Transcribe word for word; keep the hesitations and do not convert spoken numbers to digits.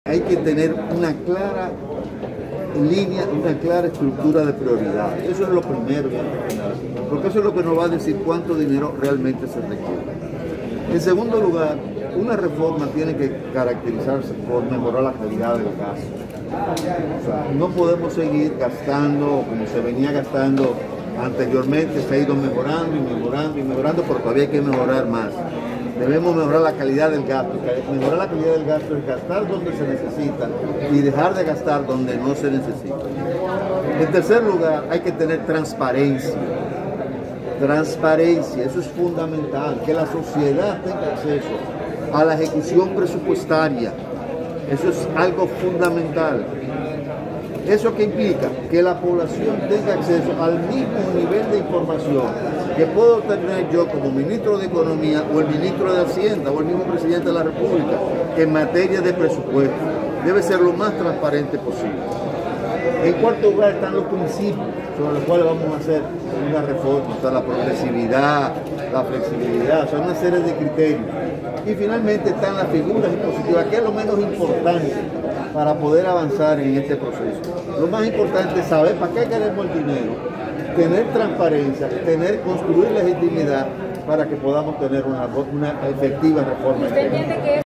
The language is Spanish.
Hay que tener una clara línea, una clara estructura de prioridad. Eso es lo primero, porque eso es lo que nos va a decir cuánto dinero realmente se requiere. En segundo lugar, una reforma tiene que caracterizarse por mejorar la calidad del gasto. O sea, no podemos seguir gastando como se venía gastando anteriormente, se ha ido mejorando y mejorando y mejorando, pero todavía hay que mejorar más. Debemos mejorar la calidad del gasto. Mejorar la calidad del gasto es gastar donde se necesita y dejar de gastar donde no se necesita. En tercer lugar, hay que tener transparencia. Transparencia, eso es fundamental, que la sociedad tenga acceso a la ejecución presupuestaria. Eso es algo fundamental. ¿Eso qué implica? Que la población tenga acceso al mismo nivel de información que puedo tener yo como ministro de Economía o el ministro de Hacienda o el mismo presidente de la República en materia de presupuesto. Debe ser lo más transparente posible. En cuarto lugar están los principios sobre los cuales vamos a hacer una reforma, o sea, la progresividad, la flexibilidad, o sea, una serie de criterios. Y finalmente están las figuras impositivas, que es lo menos importante para poder avanzar en este proceso. Lo más importante es saber para qué queremos el dinero, tener transparencia, tener, construir legitimidad para que podamos tener una, una efectiva reforma.